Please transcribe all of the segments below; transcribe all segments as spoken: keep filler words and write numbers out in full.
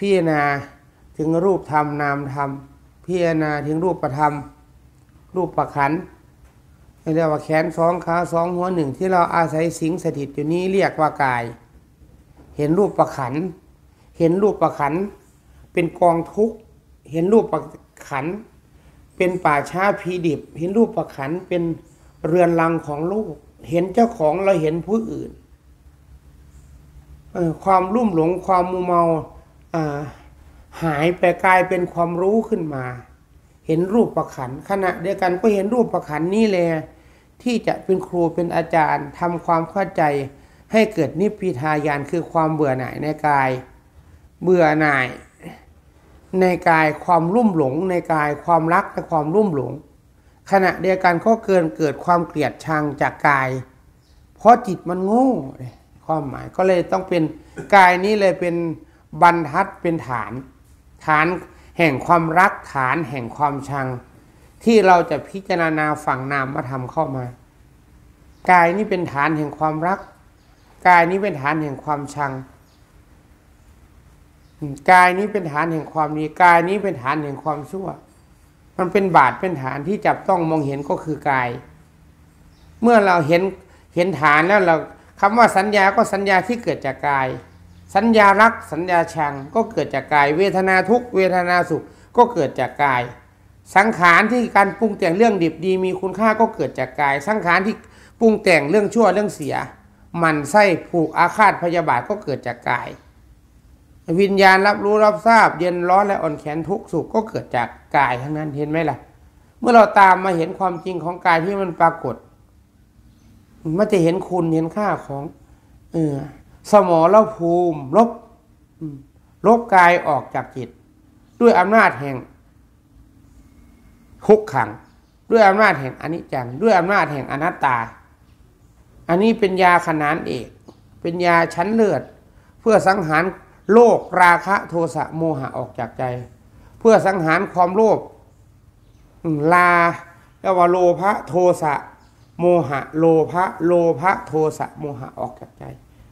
พิจารณาถึงรูปธรรมนามธรรมพิจารณาถึงรูปธรรมรูปประขันเรียกว่าแขนสองขาสองหัวหนึ่งที่เราอาศัยสิงสถิตอยู่นี้เรียกว่ากายเห็นรูปประขันเห็นรูปประขันเป็นกองทุกข์เห็นรูปประขันเป็นป่าช้าผีดิบเห็นรูปประขันเป็นเรือนรังของโลกเห็นเจ้าของเราเห็นผู้อื่นความลุ่มหลงความมัวเมาหายไปกลายเป็นความรู้ขึ้นมาเห็นรูปประขันขณะเดียวกันก็เห็นรูปประขันนี่แหละที่จะเป็นครูเป็นอาจารย์ทำความเข้าใจให้เกิดนิพพิทายานคือความเบื่อหน่ายในกายเบื่อหน่ายในกายความลุ่มหลงในกายความรักและความลุ่มหลงขณะเดียวกันก็เกินเกิดความเกลียดชังจากกายเพราะจิตมันโง่ความหมายก็เลยต้องเป็นกายนี้เลยเป็นบรรทัดเป็นฐานฐานแห่งความรักฐานแห่งความชังที่เราจะพิจารณาฝั่งนามธรรมเข้ามากายนี้เป็นฐานแห่งความรักกายนี้เป็นฐานแห่งความชังกายนี้เป็นฐานแห่งความดีกายนี้เป็นฐานแห่งความชั่วมันเป็นบาทเป็นฐานที่จับต้องมองเห็นก็คือกายเมื่อเราเห็นเห็นฐานแล้วเราคำว่าสัญญาก็สัญญาที่เกิดจากกายสัญญารักสัญญาชังก็เกิดจากกายเวทนาทุกข์เวทนาสุขก็เกิดจากกายสังขารที่การปรุงแต่งเรื่องดิบดีมีคุณค่าก็เกิดจากกายสังขารที่ปรุงแต่งเรื่องชั่วเรื่องเสียหมั่นไส้ผูกอาฆาตพยาบาทก็เกิดจากกายวิญญาณรับรู้รับทราบเย็นร้อนและอ่อนแขนทุกข์สุขก็เกิดจากกายทั้งนั้นเห็นไหมล่ะเมื่อเราตามมาเห็นความจริงของกายที่มันปรากฏมันจะเห็นคุณเห็นค่าของเออสมรภูมิลบลบกายออกจากจิตด้วยอำนาจแห่งทุกขังด้วยอำนาจแห่งอนิจจังด้วยอำนาจแห่งอนัตตาอันนี้เป็นยาขนานเอกเป็นยาชั้นเลือดเพื่อสังหารโลภราคะโทสะโมหะออกจากใจเพื่อสังหารความโลภลาแล้วว่าโลภะโทสะโมหะโลภะโลภะโทสะโมหะออกจากใจ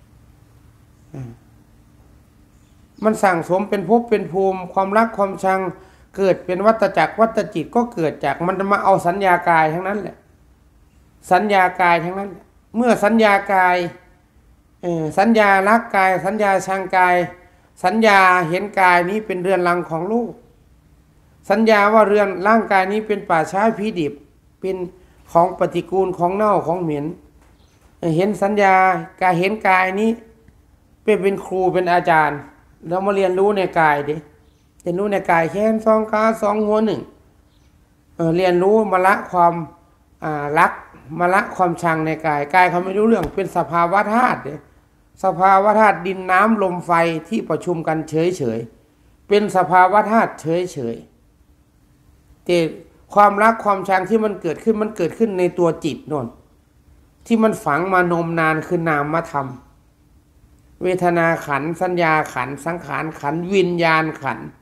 มันสั่งสมเป็นภพเป็นภูมิความรักความชังเกิดเป็นวัฏจักรวัฏจิตก็เกิดจากมันมาเอาสัญญากายทั้งนั้นแหละสัญญากายทั้งนั้นเมื่อสัญญากายสัญญารักกายสัญญาชังกายสัญญาเห็นกายนี้เป็นเรือนรังของโลกสัญญาว่าเรือนร่างกายนี้เป็นป่าช้าผีดิบเป็นของปฏิกูลของเน่าของเหม็นเห็นสัญญากายเห็นกายนี้เป็นเป็นครูเป็นอาจารย์เรามาเรียนรู้ในกายดิเรียนรู้ในกายแค่สองขาสองหัวหนึ่ง เ, เรียนรู้มาละความรักมาละความชังในกายกายเขาไม่รู้เรื่องเป็นสภาวะธาตุสภาวะธาตุดินน้ำลมไฟที่ประชุมกันเฉยเฉยเป็นสภาวะธาตุเฉยเฉยแต่ความรักความชังที่มันเกิดขึ้นมันเกิดขึ้นในตัวจิตโน่นที่มันฝังมานมนานคือนามธรรมเวทนาขันธ์สัญญาขันธ์สังขารขันธ์วิญญาณขันธ์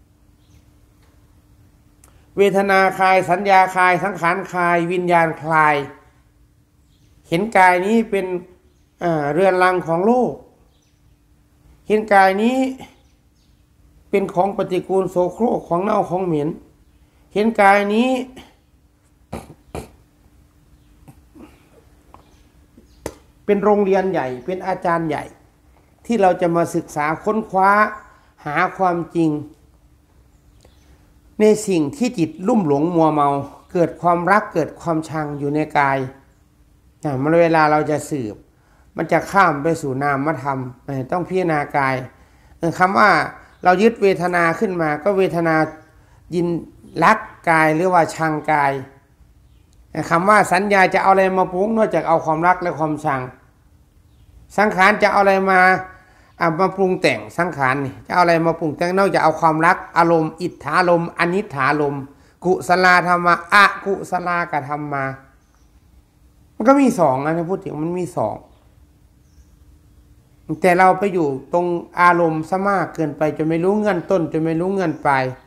เวทนาคลายสัญญาคลายสังขารคลายวิญญาณคลายเห็นกายนี้เป็นเรือนรังของโลกเห็นกายนี้เป็นของปฏิกูลโสโครกของเน่าของเหม็นเห็นกายนี้เป็นโรงเรียนใหญ่เป็นอาจารย์ใหญ่ที่เราจะมาศึกษาค้นคว้าหาความจริงในสิ่งที่จิตลุ่มหลงมัวเมาเกิดความรักเกิดความชังอยู่ในกายมันเวลาเราจะสืบมันจะข้ามไปสู่นามธรรมต้องพิจารณากายคำว่าเรายึดเวทนาขึ้นมาก็เวทนายินรักกายหรือว่าชังกายคำว่าสัญญาจะเอาอะไรมาปรุงนอกจากเอาความรักและความชังสังขารจะเอาอะไรมาเอามาปรุงแต่งสังขารนี่จะเอาอะไรมาปรุงแต่งนอกจากเอาความรักอารมณ์อิทธารมณ์อนิถารมณ์กุศลธรรมะอกุศลกธรรมมามันก็มีสองนะพูดถึงมันมีสองแต่เราไปอยู่ตรงอารมณ์ซะมากเกินไปจนไม่รู้เงื่อนต้นจนไม่รู้เงื่อนปลาย